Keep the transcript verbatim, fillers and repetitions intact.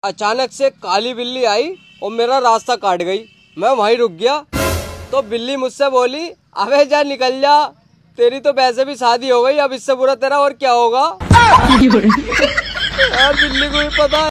अचानक से काली बिल्ली आई और मेरा रास्ता काट गई। मैं वहीं रुक गया तो बिल्ली मुझसे बोली, अबे जा निकल जा, तेरी तो वैसे भी शादी हो गई, अब इससे बुरा तेरा और क्या होगा। यार बिल्ली को भी पता